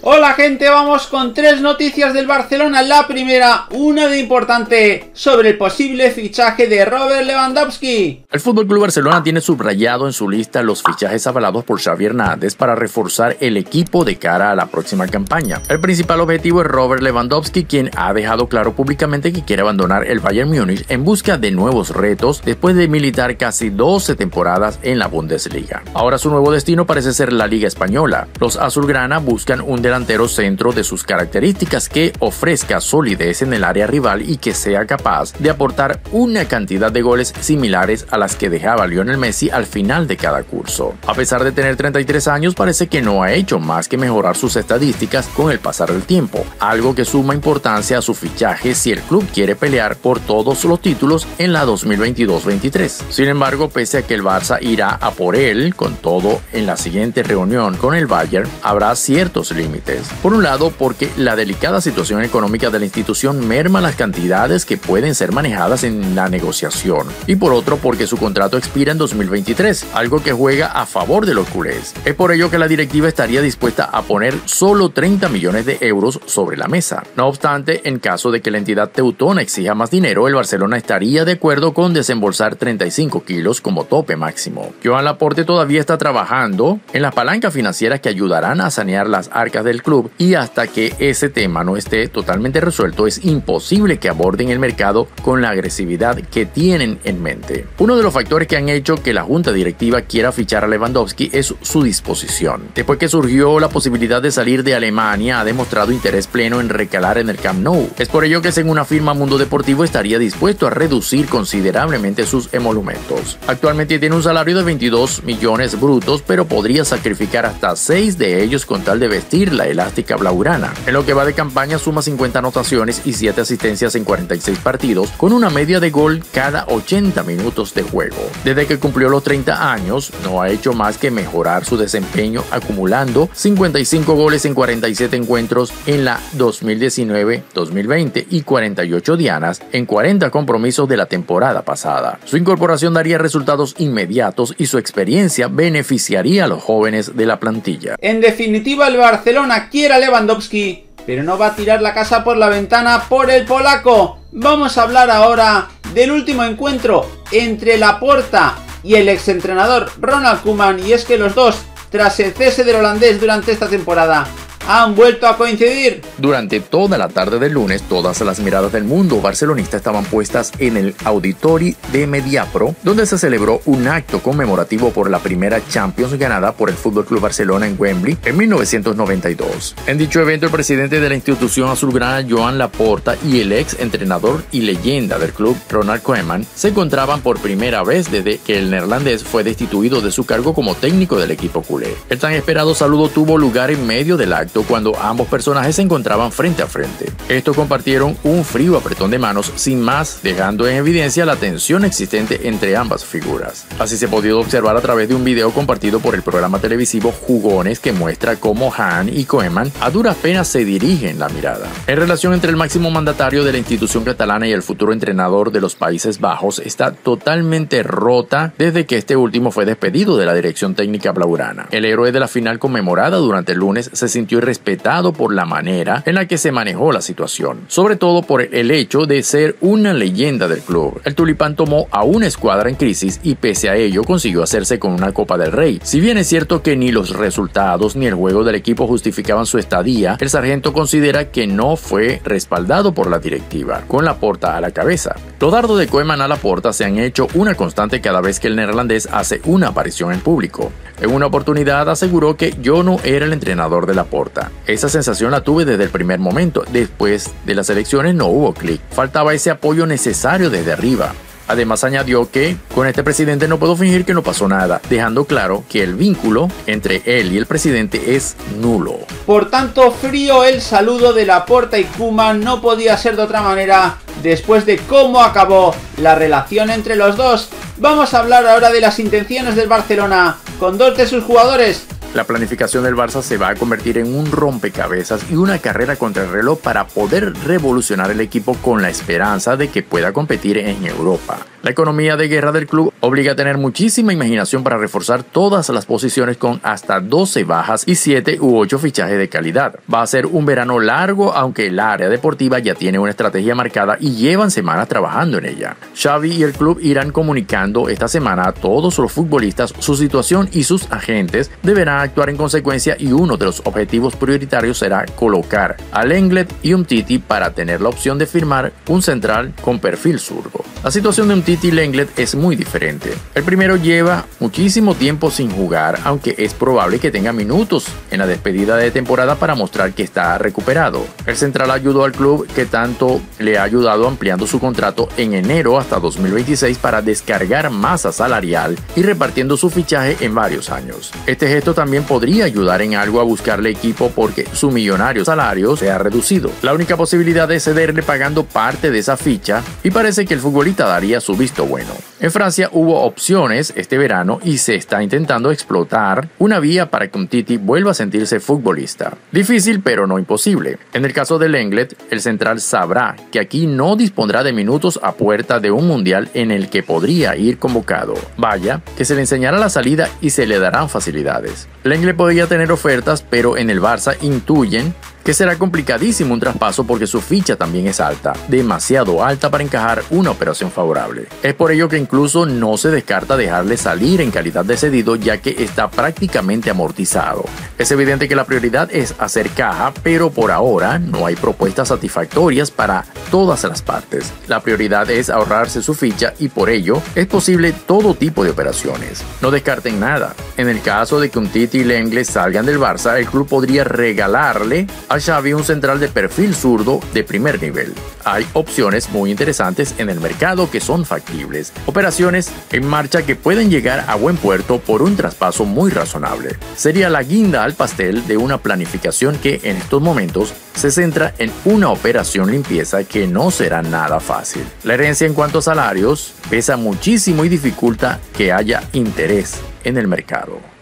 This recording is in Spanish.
Hola gente, vamos con tres noticias del Barcelona. La primera, una de importante sobre el posible fichaje de Robert Lewandowski. El FC Barcelona tiene subrayado en su lista los fichajes avalados por Xavi Hernández para reforzar el equipo de cara a la próxima campaña. El principal objetivo es Robert Lewandowski, quien ha dejado claro públicamente que quiere abandonar el Bayern Múnich en busca de nuevos retos después de militar casi 12 temporadas en la Bundesliga. Ahora su nuevo destino parece ser la Liga Española. Los azulgrana buscan un delantero centro de sus características que ofrezca solidez en el área rival y que sea capaz de aportar una cantidad de goles similares a las que dejaba Lionel Messi al final de cada curso. A pesar de tener 33 años, parece que no ha hecho más que mejorar sus estadísticas con el pasar del tiempo, algo que suma importancia a su fichaje si el club quiere pelear por todos los títulos en la 2022-23. Sin embargo, pese a que el Barça irá a por él con todo en la siguiente reunión con el Bayern, habrá ciertos límites. Por un lado, porque la delicada situación económica de la institución merma las cantidades que pueden ser manejadas en la negociación, y por otro, porque su contrato expira en 2023, algo que juega a favor de los culés. Es por ello que la directiva estaría dispuesta a poner solo 30 millones de euros sobre la mesa. No obstante, en caso de que la entidad teutona exija más dinero, el Barcelona estaría de acuerdo con desembolsar 35 kilos como tope máximo. Joan Laporte todavía está trabajando en las palancas financieras que ayudarán a sanear las arcas del club, y hasta que ese tema no esté totalmente resuelto es imposible que aborden el mercado con la agresividad que tienen en mente. Uno de los factores que han hecho que la junta directiva quiera fichar a Lewandowski es su disposición. Después que surgió la posibilidad de salir de Alemania, ha demostrado interés pleno en recalar en el Camp Nou. Es por ello que, según afirma Mundo Deportivo, estaría dispuesto a reducir considerablemente sus emolumentos. Actualmente tiene un salario de 22 millones brutos, pero podría sacrificar hasta 6 de ellos con tal de vestir la elástica blaugrana. En lo que va de campaña suma 50 anotaciones y 7 asistencias en 46 partidos, con una media de gol cada 80 minutos de juego. Desde que cumplió los 30 años, no ha hecho más que mejorar su desempeño, acumulando 55 goles en 47 encuentros en la 2019-2020 y 48 dianas en 40 compromisos de la temporada pasada. Su incorporación daría resultados inmediatos y su experiencia beneficiaría a los jóvenes de la plantilla. En definitiva, el Barcelona quiere a Lewandowski, pero no va a tirar la casa por la ventana por el polaco. Vamos a hablar ahora del último encuentro entre Laporta y el exentrenador Ronald Koeman, y es que los dos, tras el cese del holandés durante esta temporada, han vuelto a coincidir. Durante toda la tarde del lunes, todas las miradas del mundo barcelonista estaban puestas en el Auditori de Mediapro, donde se celebró un acto conmemorativo por la primera Champions ganada por el FC Barcelona en Wembley en 1992. En dicho evento, el presidente de la institución azulgrana, Joan Laporta, y el ex entrenador y leyenda del club, Ronald Koeman, se encontraban por primera vez desde que el neerlandés fue destituido de su cargo como técnico del equipo culé. El tan esperado saludo tuvo lugar en medio del acto, cuando ambos personajes se encontraban frente a frente. Estos compartieron un frío apretón de manos sin más, dejando en evidencia la tensión existente entre ambas figuras. Así se ha podido observar a través de un video compartido por el programa televisivo Jugones, que muestra cómo Han y Koeman a duras penas se dirigen la mirada. En relación entre el máximo mandatario de la institución catalana y el futuro entrenador de los Países Bajos está totalmente rota desde que este último fue despedido de la dirección técnica blaugrana. El héroe de la final conmemorada durante el lunes se sintió respetado por la manera en la que se manejó la situación, sobre todo por el hecho de ser una leyenda del club. El tulipán tomó a una escuadra en crisis y pese a ello consiguió hacerse con una Copa del Rey. Si bien es cierto que ni los resultados ni el juego del equipo justificaban su estadía, el sargento considera que no fue respaldado por la directiva, con Laporta a la cabeza. Los dardos de Koeman a Laporta se han hecho una constante cada vez que el neerlandés hace una aparición en público. En una oportunidad aseguró que yo no era el entrenador de Laporta. Esa sensación la tuve desde el primer momento. Después de las elecciones no hubo clic. Faltaba ese apoyo necesario desde arriba. Además añadió que con este presidente no puedo fingir que no pasó nada, dejando claro que el vínculo entre él y el presidente es nulo. Por tanto, frío el saludo de Laporta y Koeman, no podía ser de otra manera después de cómo acabó la relación entre los dos. Vamos a hablar ahora de las intenciones del Barcelona con dos de sus jugadores. La planificación del Barça se va a convertir en un rompecabezas y una carrera contra el reloj para poder revolucionar el equipo con la esperanza de que pueda competir en Europa. La economía de guerra del club obliga a tener muchísima imaginación para reforzar todas las posiciones con hasta 12 bajas y 7 u 8 fichajes de calidad. Va a ser un verano largo, aunque el área deportiva ya tiene una estrategia marcada y llevan semanas trabajando en ella. Xavi y el club irán comunicando esta semana a todos los futbolistas su situación y sus agentes deberán actuar en consecuencia, y uno de los objetivos prioritarios será colocar a Lenglet y Umtiti para tener la opción de firmar un central con perfil zurdo. La situación de Umtiti y Lenglet es muy diferente. El primero lleva muchísimo tiempo sin jugar, aunque es probable que tenga minutos en la despedida de temporada para mostrar que está recuperado. El central ayudó al club, que tanto le ha ayudado ampliando su contrato en enero hasta 2026 para descargar masa salarial y repartiendo su fichaje en varios años. Este gesto también podría ayudar en algo a buscarle equipo porque su millonario salario se ha reducido. La única posibilidad es cederle pagando parte de esa ficha, y parece que el futbolista daría su visto bueno. En Francia hubo opciones este verano y se está intentando explotar una vía para que Umtiti vuelva a sentirse futbolista. Difícil, pero no imposible. En el caso de Lenglet, el central sabrá que aquí no dispondrá de minutos a puerta de un mundial en el que podría ir convocado. Vaya, que se le enseñará la salida y se le darán facilidades. Lenglet podría tener ofertas, pero en el Barça intuyen que será complicadísimo un traspaso porque su ficha también es alta, demasiado alta para encajar una operación favorable. Es por ello que incluso no se descarta dejarle salir en calidad de cedido, ya que está prácticamente amortizado. Es evidente que la prioridad es hacer caja, pero por ahora no hay propuestas satisfactorias para todas las partes. La prioridad es ahorrarse su ficha y por ello es posible todo tipo de operaciones. No descarten nada. En el caso de que Umtiti y Lenglet salgan del Barça, el club podría regalarle a Xavi un central de perfil zurdo de primer nivel. Hay opciones muy interesantes en el mercado que son factibles, operaciones en marcha que pueden llegar a buen puerto por un traspaso muy razonable. Sería la guinda al pastel de una planificación que en estos momentos se centra en una operación limpieza que no será nada fácil. La herencia en cuanto a salarios pesa muchísimo y dificulta que haya interés en el mercado.